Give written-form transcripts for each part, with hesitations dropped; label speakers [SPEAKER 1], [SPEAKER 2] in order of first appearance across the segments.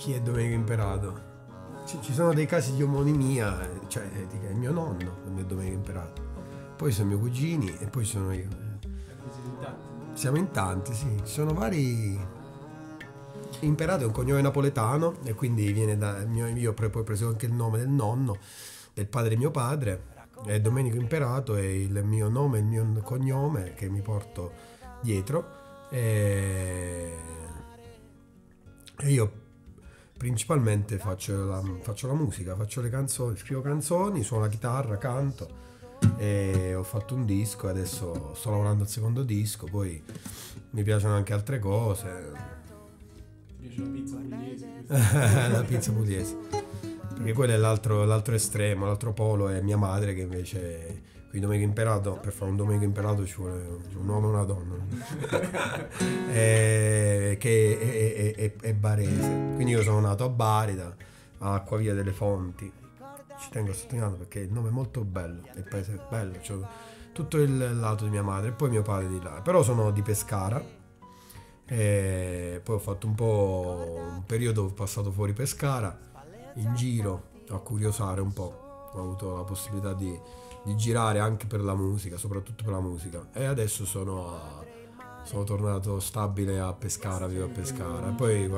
[SPEAKER 1] Chi è Domenico Imperato? Ci sono dei casi di omonimia, cioè è il mio nonno, è Domenico Imperato. Poi sono i miei cugini e poi sono io. Siamo in tanti, sì. Ci sono vari. Imperato è un cognome napoletano e quindi viene da. Io poi ho preso anche il nome del nonno, del padre di mio padre. E Domenico Imperato è il mio nome, il mio cognome che mi porto dietro. E io principalmente faccio la musica, faccio le canzoni, scrivo canzoni, suono la chitarra, canto. E ho fatto un disco e adesso sto lavorando al secondo disco, poi mi piacciono anche altre cose.
[SPEAKER 2] Mi piace la pizza pugliese.
[SPEAKER 1] La pizza pugliese, perché quello è l'altro estremo, l'altro polo è mia madre che invece qui Domenico Imperato, per fare un Domenico Imperato ci vuole un uomo e una donna che è barese, quindi io sono nato a Bari, a Acquavia delle Fonti. Ci tengo a sottolinearlo perché il nome è molto bello, il paese è bello, cioè tutto il lato di mia madre e poi mio padre di là. Però sono di Pescara e poi ho fatto un periodo passato fuori Pescara, in giro a curiosare un po'. Ho avuto la possibilità di girare anche per la musica, soprattutto per la musica. E adesso sono tornato stabile a Pescara, vivo a Pescara. E poi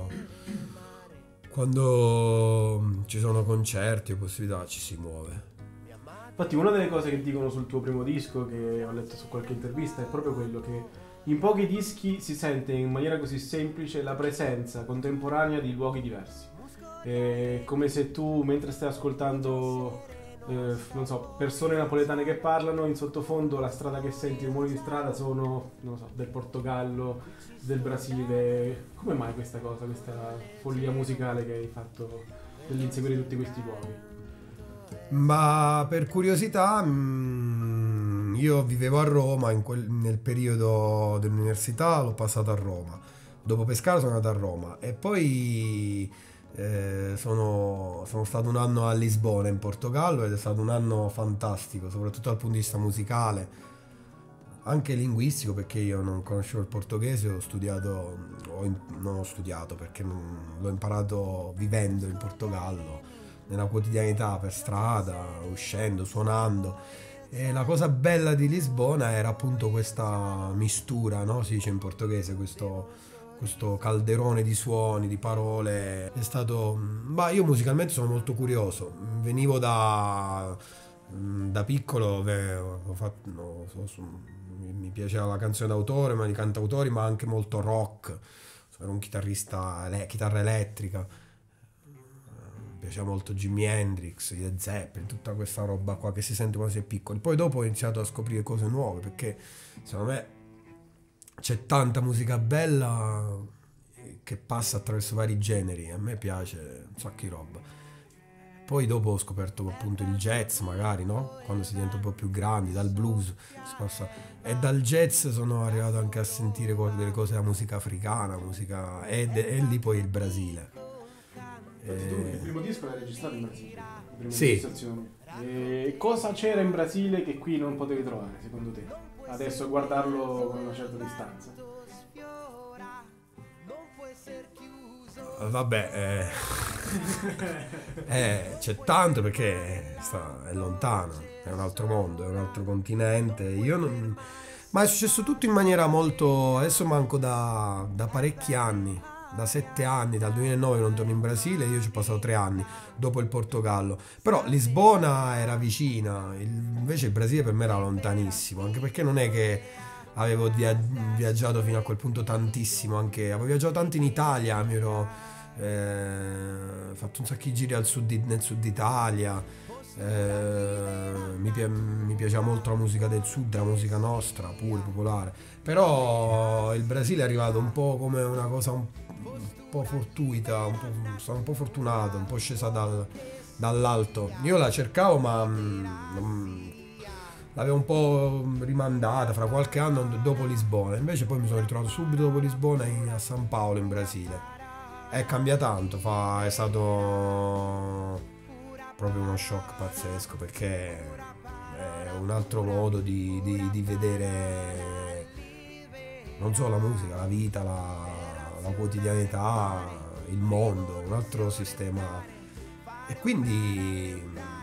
[SPEAKER 1] quando ci sono concerti o possibilità ci si muove.
[SPEAKER 2] Infatti una delle cose che dicono sul tuo primo disco, che ho letto su qualche intervista, è proprio quello che in pochi dischi si sente in maniera così semplice la presenza contemporanea di luoghi diversi. È come se tu, mentre stai ascoltando, non so, persone napoletane che parlano, in sottofondo la strada che senti, i rumori di strada sono, non so, del Portogallo, del Brasile. Come mai questa cosa, questa follia musicale che hai fatto nell'inseguire tutti questi luoghi?
[SPEAKER 1] Ma per curiosità, io vivevo a Roma nel periodo dell'università, l'ho passato a Roma. Dopo Pescara sono andato a Roma e poi sono stato un anno a Lisbona in Portogallo ed è stato un anno fantastico, soprattutto dal punto di vista musicale, anche linguistico, perché io non conoscevo il portoghese, non ho studiato perché l'ho imparato vivendo in Portogallo, nella quotidianità, per strada, uscendo, suonando. E la cosa bella di Lisbona era appunto questa mistura, no? Si dice in portoghese, questo calderone di suoni, di parole. È stato. Io musicalmente sono molto curioso. Venivo da piccolo, mi piaceva la canzone d'autore, ma di cantautori, ma anche molto rock. Ero un chitarrista, chitarra elettrica. Mi piaceva molto Jimi Hendrix, Led Zeppelin, tutta questa roba qua che si sente quando si è piccoli. Poi dopo ho iniziato a scoprire cose nuove, perché secondo me c'è tanta musica bella che passa attraverso vari generi. A me piace un sacco di roba. Poi dopo ho scoperto appunto il jazz, magari, no? Quando si diventa un po' più grandi, dal blues si passa. E dal jazz sono arrivato anche a sentire delle cose della musica africana, e lì poi il Brasile.
[SPEAKER 2] Tu il primo disco l'hai registrato in Brasile, le prime
[SPEAKER 1] Sì.
[SPEAKER 2] registrazioni. E cosa c'era in Brasile che qui non potevi trovare, secondo te? Adesso a guardarlo con una certa distanza.
[SPEAKER 1] Vabbè, c'è tanto perché è lontano, è un altro mondo, è un altro continente. Ma è successo tutto in maniera molto. Adesso manco da parecchi anni. Da 7 anni, dal 2009 non torno in Brasile, io ci ho passato 3 anni dopo il Portogallo. Però Lisbona era vicina, invece il Brasile per me era lontanissimo, anche perché non è che avevo viaggiato fino a quel punto tantissimo, anche avevo viaggiato tanto in Italia, mi ero fatto un sacco di giri nel sud Italia, mi piaceva molto la musica del sud, la musica nostra, pure popolare. Però il Brasile è arrivato un po' come una cosa un po' fortuita, sono un po' fortunato, un po' scesa dall'alto. Io la cercavo ma l'avevo un po' rimandata fra qualche anno dopo Lisbona, invece poi mi sono ritrovato subito dopo Lisbona a San Paolo in Brasile. Cambia tanto, è stato proprio uno shock pazzesco, perché è un altro modo di vedere non solo la musica, la vita, la quotidianità, il mondo, un altro sistema. E quindi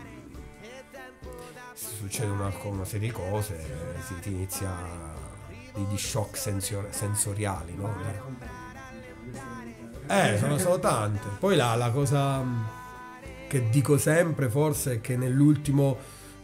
[SPEAKER 1] succede una serie di cose, ti inizia di shock sensoriali, no? Sono tante. Poi la cosa che dico sempre forse è che nell'ultimo,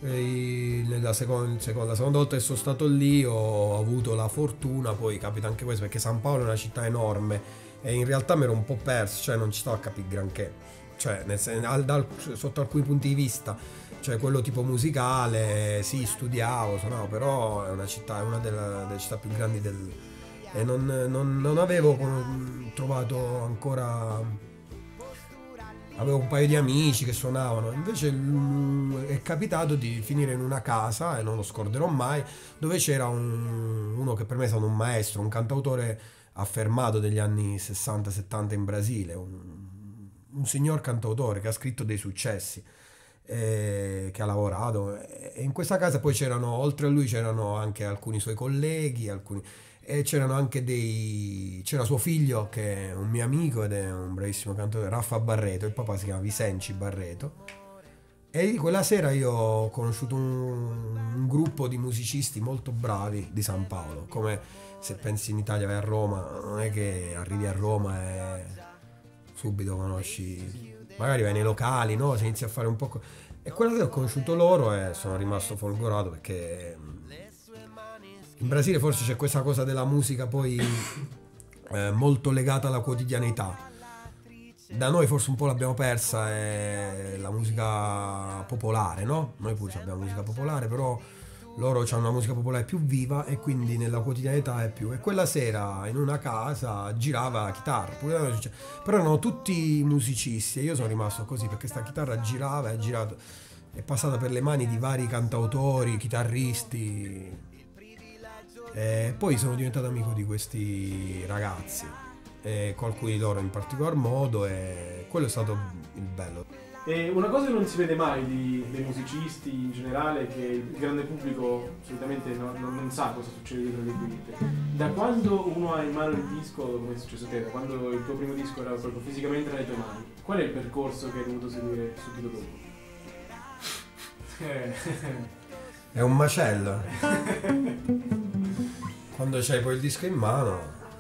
[SPEAKER 1] la seconda volta che sono stato lì ho avuto la fortuna, poi capita anche questo, perché San Paolo è una città enorme e in realtà mi ero un po' perso, cioè non ci stavo a capire granché, cioè sotto alcuni punti di vista, cioè quello tipo musicale, sì, studiavo, suonavo, però è una delle città più grandi e non avevo trovato ancora. Avevo un paio di amici che suonavano, invece è capitato di finire in una casa, e non lo scorderò mai, dove c'era uno che per me è stato un maestro, un cantautore affermato degli anni 60-70 in Brasile, un signor cantautore che ha scritto dei successi, che ha lavorato, e in questa casa poi oltre a lui c'erano anche alcuni suoi colleghi, e c'erano anche c'era suo figlio che è un mio amico ed è un bravissimo cantautore, Raffa Barreto, il papà si chiama Vicenci Barreto, e quella sera io ho conosciuto un gruppo di musicisti molto bravi di San Paolo. Come se pensi in Italia vai a Roma, non è che arrivi a Roma e subito conosci, magari vai nei locali, no? Si inizia a fare un po'. E quella sera ho conosciuto loro e sono rimasto folgorato, perché in Brasile forse c'è questa cosa della musica poi molto legata alla quotidianità. Da noi forse un po' l'abbiamo persa, è la musica popolare, no? Noi pure abbiamo musica popolare, però loro hanno una musica popolare più viva e quindi nella quotidianità è più. E quella sera in una casa girava la chitarra, però erano tutti musicisti e io sono rimasto così, perché sta chitarra girava e ha girato, è passata per le mani di vari cantautori, chitarristi. E poi sono diventato amico di questi ragazzi, e con alcuni di loro in particolar modo, e quello è stato il bello.
[SPEAKER 2] E una cosa che non si vede mai dei musicisti in generale è che il grande pubblico solitamente non sa cosa succede dietro le quinte. Da quando uno ha in mano il disco, come è successo a te, da quando il tuo primo disco era proprio fisicamente nelle tue mani, qual è il percorso che hai dovuto seguire subito dopo?
[SPEAKER 1] È un macello. Quando c'hai poi il disco in mano,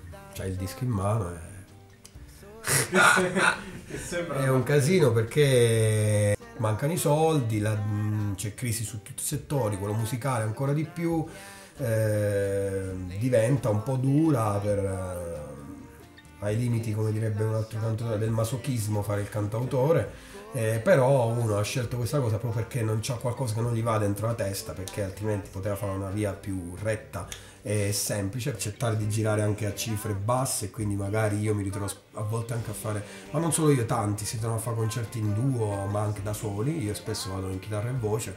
[SPEAKER 1] è un casino, perché mancano i soldi, c'è crisi su tutti i settori, quello musicale ancora di più, diventa un po' dura ai limiti, come direbbe un altro cantautore, del masochismo fare il cantautore. Però uno ha scelto questa cosa proprio perché non c'ha qualcosa che non gli va dentro la testa, perché altrimenti poteva fare una via più retta e semplice, accettare di girare anche a cifre basse, e quindi magari io mi ritrovo a volte anche a fare, ma non solo io, tanti si trovano a fare concerti in duo ma anche da soli. Io spesso vado in chitarra e voce,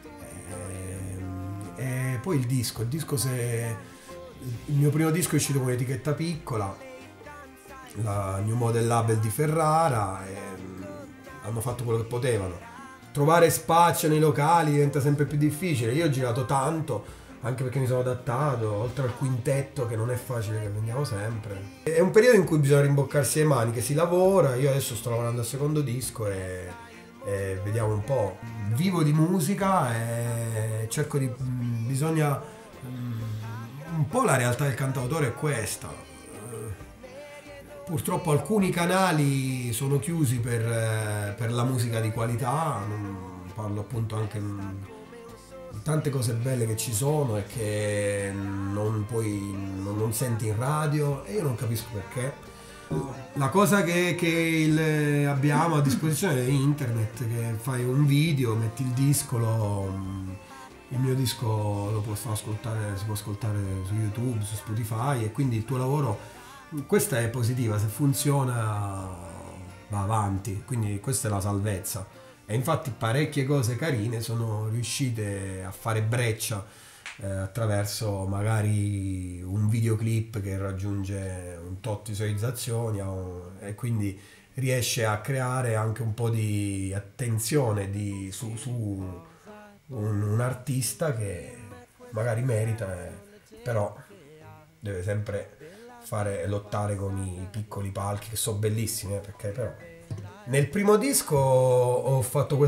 [SPEAKER 1] e poi il disco, se il mio primo disco è uscito con un'etichetta piccola, la New Model Label di Ferrara, hanno fatto quello che potevano. Trovare spazio nei locali diventa sempre più difficile. Io ho girato tanto, anche perché mi sono adattato, oltre al quintetto che non è facile, che vendiamo sempre. È un periodo in cui bisogna rimboccarsi le maniche, si lavora. Io adesso sto lavorando al secondo disco e vediamo un po'. Vivo di musica e cerco bisogna un po', la realtà del cantautore è questa. Purtroppo alcuni canali sono chiusi per la musica di qualità, parlo appunto anche di tante cose belle che ci sono e che non senti in radio, e io non capisco perché. La cosa che abbiamo a disposizione è internet, che fai un video, metti il disco, il mio disco lo si può ascoltare su YouTube, su Spotify, e quindi il tuo lavoro. Questa è positiva, se funziona va avanti, quindi questa è la salvezza. E infatti parecchie cose carine sono riuscite a fare breccia attraverso magari un videoclip che raggiunge un tot di visualizzazioni, e quindi riesce a creare anche un po' di attenzione su un artista che magari merita, però deve sempre lottare con i piccoli palchi, che sono bellissimi, perché però nel primo disco ho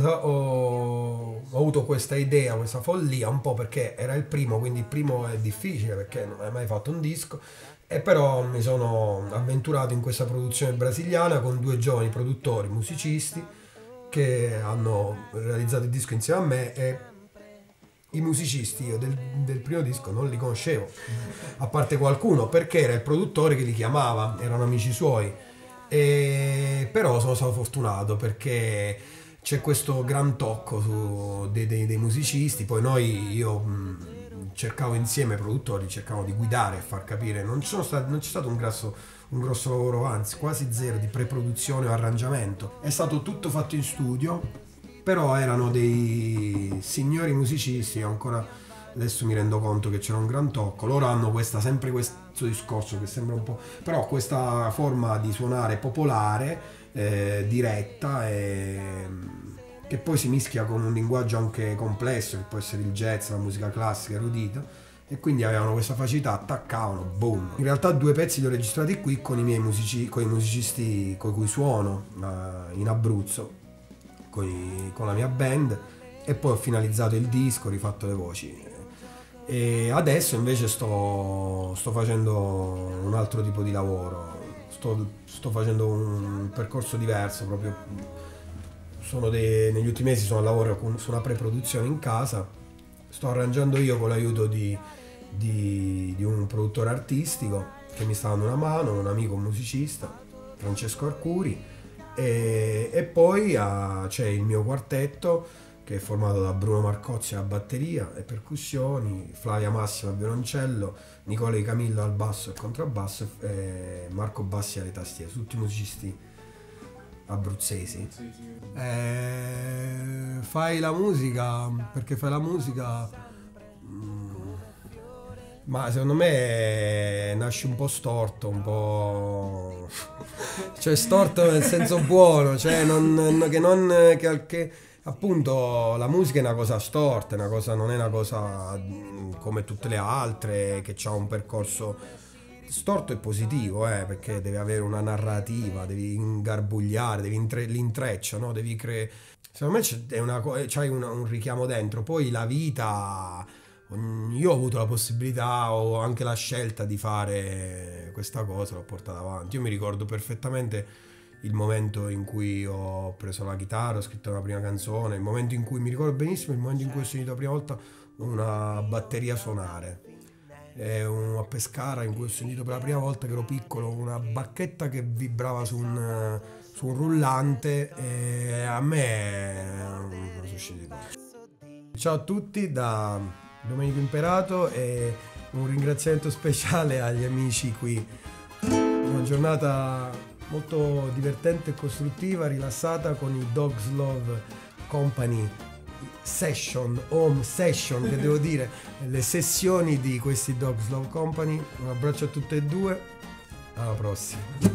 [SPEAKER 1] avuto questa idea, questa follia, un po' perché era il primo, quindi il primo è difficile perché non hai mai fatto un disco, e però mi sono avventurato in questa produzione brasiliana con 2 giovani produttori, musicisti, che hanno realizzato il disco insieme a me. E i musicisti io del primo disco non li conoscevo, a parte qualcuno, perché era il produttore che li chiamava, erano amici suoi. E però sono stato fortunato perché c'è questo gran tocco dei musicisti. Poi io cercavo insieme ai produttori, cercavo di guidare e far capire. Non c'è stato un grosso lavoro, anzi quasi zero, di pre-produzione o arrangiamento. È stato tutto fatto in studio, però erano dei signori musicisti. Ancora adesso mi rendo conto che c'era un gran tocco. Loro hanno sempre questo discorso che sembra un po', però questa forma di suonare popolare, diretta, che poi si mischia con un linguaggio anche complesso, che può essere il jazz, la musica classica erudita, e quindi avevano questa facilità, attaccavano, boom. In realtà 2 pezzi li ho registrati qui con i miei musicisti con cui suono in Abruzzo, con la mia band, e poi ho finalizzato il disco, ho rifatto le voci. E adesso invece sto facendo un altro tipo di lavoro, sto facendo un percorso diverso proprio. Negli ultimi mesi sono al lavoro su una pre-produzione in casa, sto arrangiando io con l'aiuto di un produttore artistico che mi sta dando una mano, un amico musicista, Francesco Arcuri, e poi c'è il mio quartetto, che è formato da Bruno Marcozzi alla batteria e percussioni, Flavia Massimo al violoncello, Nicola Di Camillo al basso e contrabbasso, e Marco Bassi alle tastiere, tutti musicisti abruzzesi. Fai la musica perché fai la musica, ma secondo me nasci un po' storto, un po' cioè storto nel senso buono, cioè che appunto la musica è una cosa storta, non è una cosa come tutte le altre, che ha un percorso storto e positivo, perché deve avere una narrativa, devi ingarbugliare, l'intreccio, no? Devi secondo me c'hai un richiamo dentro. Poi la vita, io ho avuto la possibilità, o anche la scelta di fare questa cosa, l'ho portata avanti. Io mi ricordo perfettamente il momento in cui ho preso la chitarra, ho scritto la prima canzone, mi ricordo benissimo il momento in cui ho sentito la prima volta una batteria suonare, a Pescara, in cui ho sentito per la prima volta, che ero piccolo, una bacchetta che vibrava su un rullante, e a me non sono usciti così. Ciao a tutti da Domenico Imperato, e un ringraziamento speciale agli amici qui. Una giornata molto divertente e costruttiva, rilassata, con i Dogs Love Company home session, che devo dire, le sessioni di questi Dogs Love Company. Un abbraccio a tutte e 2, alla prossima.